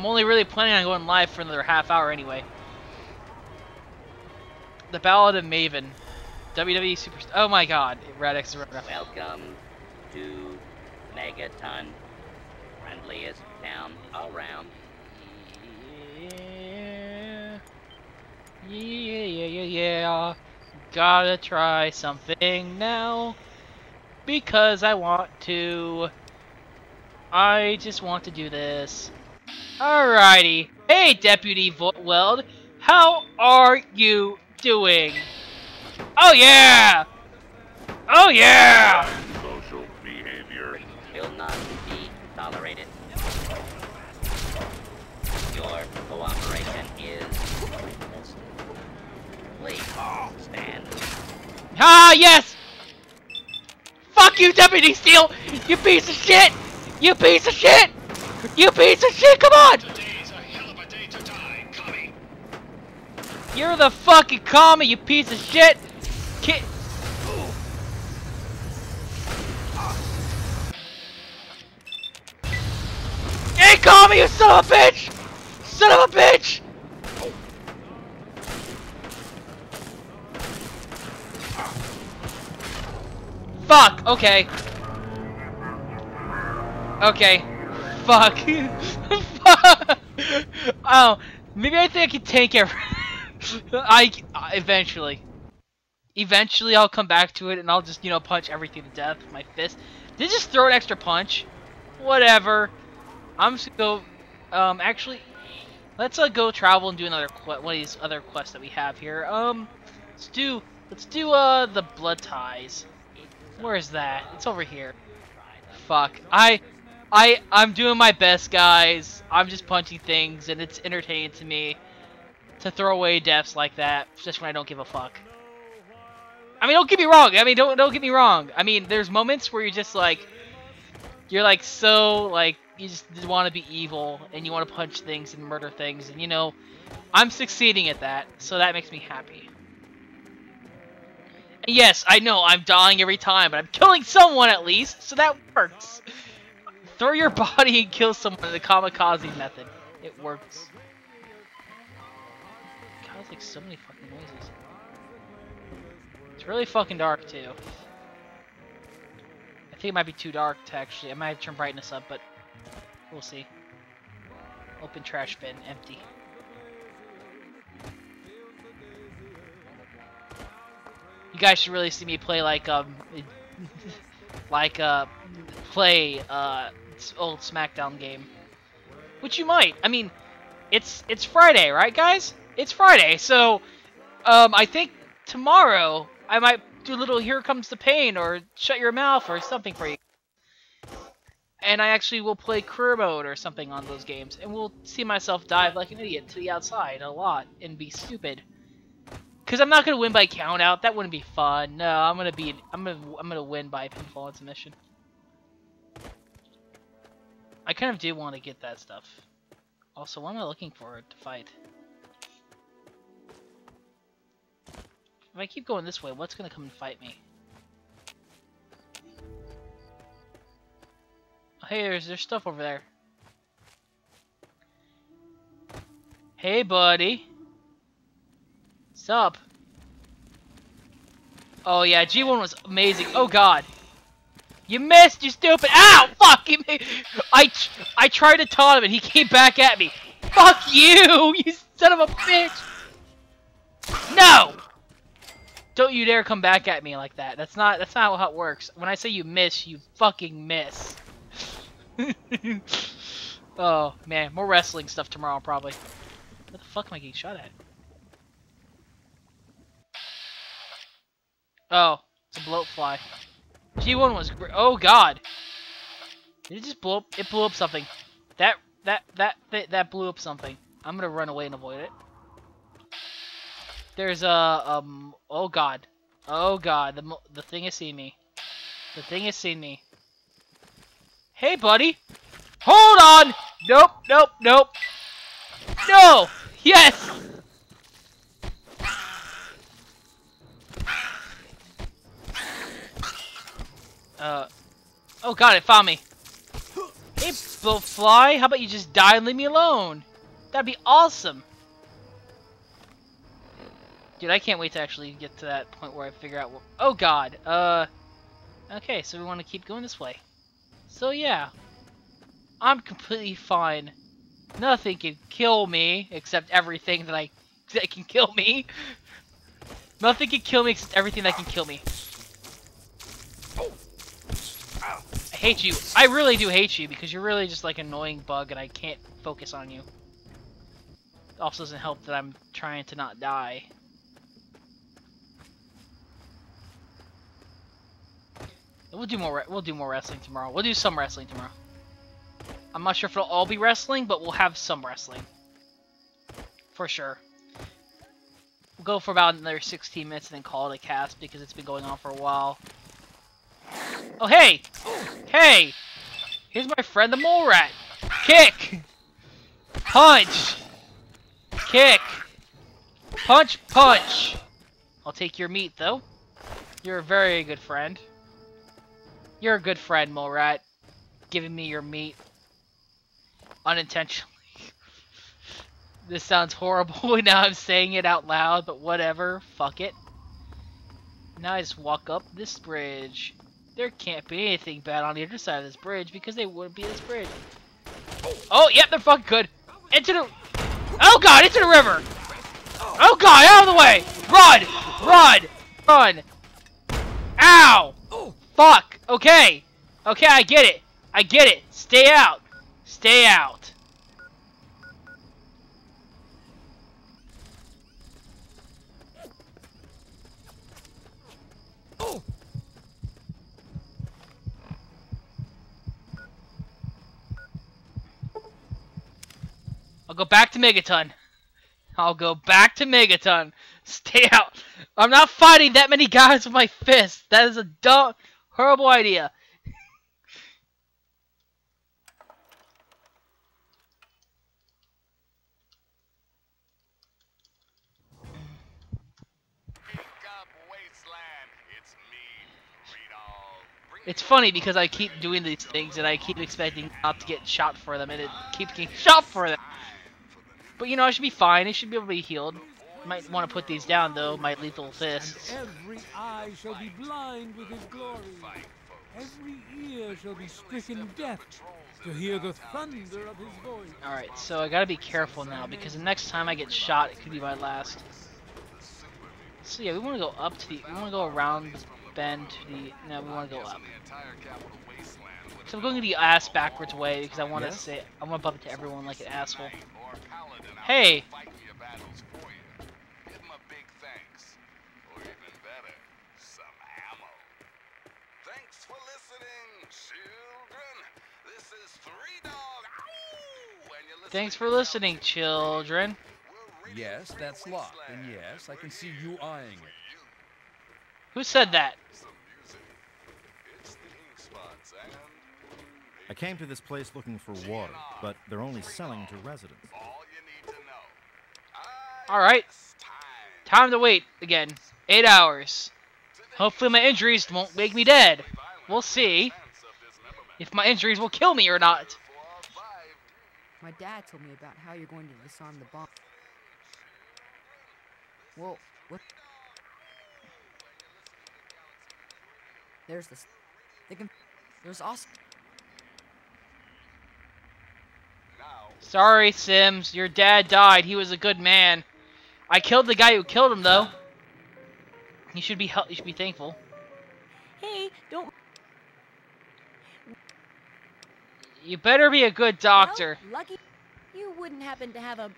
only really planning on going live for another half hour anyway. The Ballad of Maven. WWE Superstar. Oh my god. Radix is running. Welcome to Megaton. Friendliest town around. Yeah. Gotta try something now. Because I want to. I just want to do this. Alrighty. Hey, Deputy Weld. How are you doing? Oh yeah! Oh yeah! Social behavior Will not be tolerated. Your cooperation is this. Please stand. Ah, yes! Fuck you, Deputy Steel! You piece of shit! You piece of shit! You piece of shit! Come on! Today's a hell of a day to die, commie. You're the fucking commie, you piece of shit! Kid. Hey, commie, you son of a bitch! Son of a bitch! Fuck, okay. Okay. Fuck. Fuck. Oh, maybe I think I can tank everything. Eventually. Eventually I'll come back to it and I'll just, you know, punch everything to death with my fist. Did just throw an extra punch? Whatever. I'm just gonna go, actually, let's go travel and do another one of these other quests that we have here. Let's do the blood ties. Where is that? It's over here. Fuck. I'm doing my best, guys. I'm just punching things, and it's entertaining to me to throw away deaths like that, just when I don't give a fuck. I mean, don't get me wrong. I mean, don't get me wrong. I mean, there's moments where you're just like, so like, you just want to be evil, and you want to punch things and murder things, and you know, I'm succeeding at that, so that makes me happy. Yes, I know, I'm dying every time, but I'm killing someone at least, so that works. Throw your body and kill someone in the kamikaze method. It works. God, it's like so many fucking noises. It's really fucking dark, too. I think it might be too dark to actually... I might have to turn brightness up, but we'll see. Open trash bin, empty. You guys should really see me play like play old SmackDown game, which you might. I mean, it's Friday, right, guys? It's Friday, so I think tomorrow I might do a little "Here Comes the Pain" or "Shut Your Mouth" or something for you, and I actually will play career mode or something on those games, and we'll see myself dive like an idiot to the outside a lot and be stupid. Cause I'm not gonna win by count out. That wouldn't be fun. No, I'm gonna win by pinfall and submission. I kind of do want to get that stuff. Also, what am I looking for to fight? If I keep going this way, what's gonna come and fight me? Oh, hey, there's stuff over there. Hey, buddy. What's up? Oh yeah, G1 was amazing. Oh god. You missed, you stupid. Ow! Fuck! I tried to taunt him and he came back at me. Fuck you! You son of a bitch! No! Don't you dare come back at me like that. That's not how it works. When I say you miss, you fucking miss. Oh man, more wrestling stuff tomorrow probably. What the fuck am I getting shot at? Oh, it's a bloat fly. G1 was great. Oh god. Did it just blow up? It blew up something. That blew up something. I'm gonna run away and avoid it. There's a oh god. Oh god, the thing has seen me. The thing has seen me. Hey buddy. Hold on. Nope, nope, nope. No. Yes. Oh god, it found me. Hey, Fly, how about you just die and leave me alone? That'd be awesome. Dude, I can't wait to actually get to that point where I figure out what... Oh god, okay, so we want to keep going this way. So yeah, I'm completely fine. Nothing can kill me, except everything that can kill me. Nothing can kill me except everything that can kill me. I hate you. I really do hate you, because you're really just like an annoying bug and I can't focus on you. It also doesn't help that I'm trying to not die. We'll do more wrestling tomorrow. We'll do some wrestling tomorrow. I'm not sure if it'll all be wrestling, but we'll have some wrestling. For sure. We'll go for about another 16 minutes and then call it a cast because it's been going on for a while. Oh, hey! Hey! Here's my friend the mole rat! Kick! Punch! Kick! Punch, punch! I'll take your meat, though. You're a very good friend. You're a good friend, mole rat. Giving me your meat. Unintentionally. This sounds horrible now I'm saying it out loud, but whatever. Fuck it. Now I just walk up this bridge. There can't be anything bad on the other side of this bridge because they wouldn't be this bridge. Oh, yep, they're fucking good. Into the... Oh god, into the river! Oh god, out of the way! Run! Run! Run! Ow! Fuck! Okay! Okay, I get it. I get it. Stay out. Stay out. I'll go back to Megaton. I'll go back to Megaton. Stay out. I'm not fighting that many guys with my fist. That is a dumb, horrible idea. It's funny because I keep doing these things and I keep expecting not to get shot for them and it keeps getting shot for them. But you know, I should be fine. It should be able to be healed. Might want to put these down though, my lethal fists. And every eye shall be blind with his glory. Every ear shall be stricken deaf to hear the thunder of his voice. Alright, so I gotta be careful now because the next time I get shot, it could be my last. So yeah, we want to go up to the... We want to go around the bend to the... No, we want to go up. So I'm going the ass backwards way because I want to say... I want to bump into everyone like an asshole. Hey! Thanks for listening, children. Yes, that's locked, and yes, I can see you eyeing it. Who said that? I came to this place looking for water, but they're only selling to residents. Alright. Time to wait again. 8 hours. Hopefully my injuries won't make me dead. We'll see if my injuries will kill me or not. My dad told me about how you're going to disarm the bomb. Well, what? There's this. There's also. Sorry, Sims. Your dad died. He was a good man. I killed the guy who killed him, though. You should be thankful. Hey, don't. You better be a good doctor. Well, lucky you wouldn't happen to have a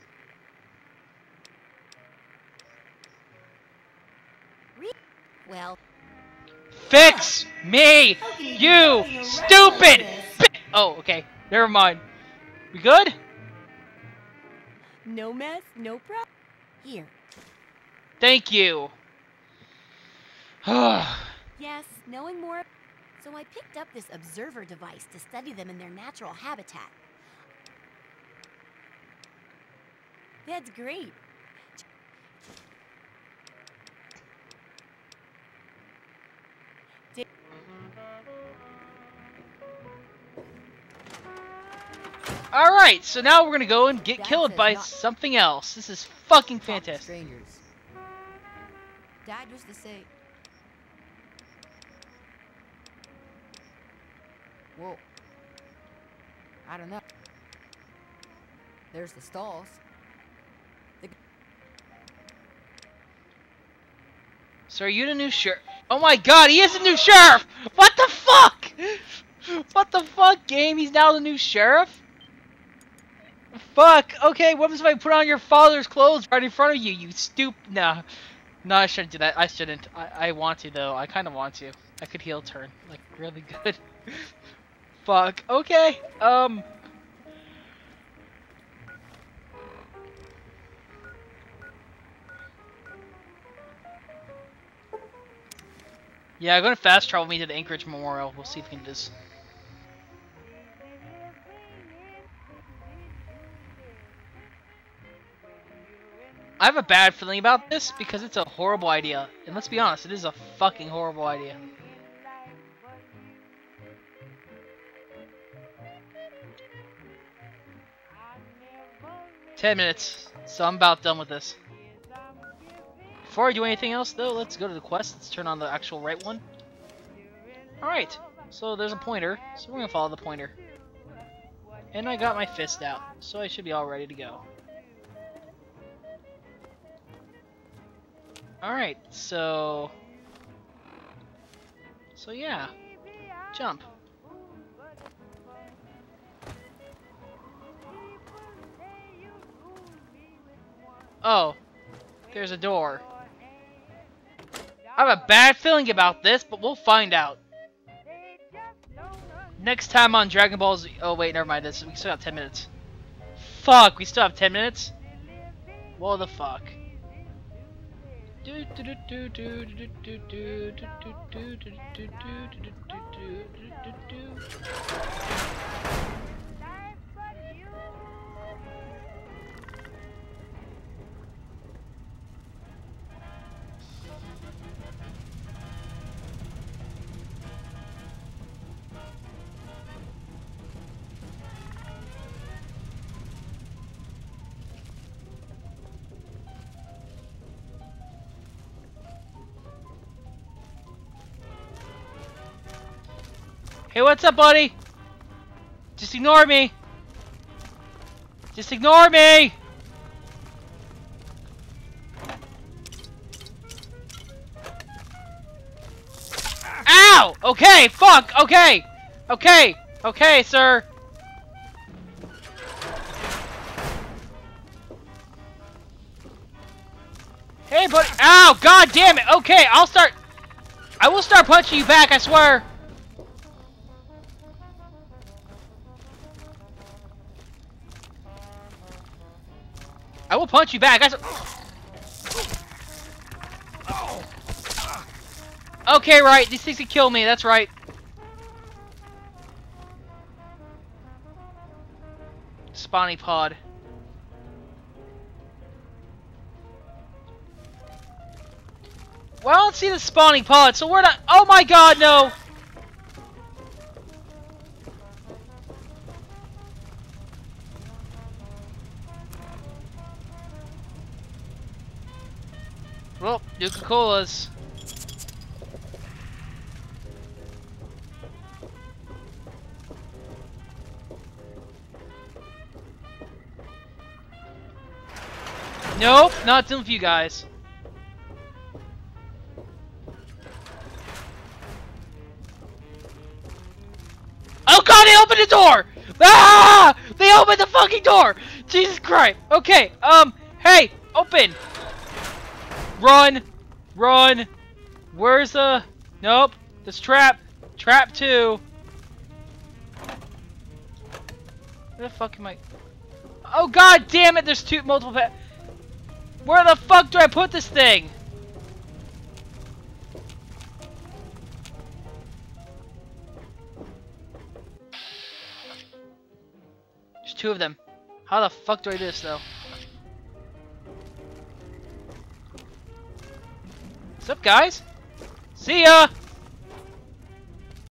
Well. Fix me, you stupid. Oh, okay. Never mind. We good? No mess, no problem. Here. Thank you. Yes, knowing more. So I picked up this observer device to study them in their natural habitat. That's great. Alright, so now we're gonna go and get Dad killed says by not- something else. This is fucking Talk to fantastic. strangers. Dad used to say. Well, I don't know. There's the stalls. So are you the new sheriff? Oh my god, he is the new sheriff! What the fuck? What the fuck, game? He's now the new sheriff? Fuck, okay, what if I put on your father's clothes right in front of you, you Nah. No, I shouldn't do that. I shouldn't. I want to, though. I kind of want to. I could heel turn. Like, really good. Fuck. Okay. Yeah, I'm gonna fast travel me to the Anchorage Memorial. We'll see if we can do this. I have a bad feeling about this because it's a horrible idea. And let's be honest, it is a fucking horrible idea. "10 minutes, so I'm about done with this. Before I do anything else, though, let's go to the quest. Let's turn on the actual right one. Alright, so there's a pointer, so we're gonna follow the pointer. And I got my fist out, so I should be all ready to go. Alright, so yeah, jump. Oh, there's a door. I have a bad feeling about this, but we'll find out. Next time on Dragon Ball Z. Oh wait, never mind this. We still have 10 minutes. Fuck, we still have 10 minutes? What the fuck? Hey, what's up, buddy? Just ignore me. Just ignore me. Ow! Okay, fuck, okay. Okay, okay, sir. Hey, buddy. Ow, god damn it. Okay, I will start punching you back, I swear. I will punch you back. Okay, right. These things can kill me. That's right. Spawny pod. Well, I don't see the spawning pod, so we're not. Oh my god, no! Well, Nuka-Colas. Nope, not dealing with you guys. Oh god, they opened the door! Ah! They opened the fucking door! Jesus Christ! Okay, hey, open! Run! Run! Where's the... Nope. This trap. Trap 2. Where the fuck am I... Oh god damn it, there's multiple Where the fuck do I put this thing? There's 2 of them. How the fuck do I do this though? What's up, guys? See ya!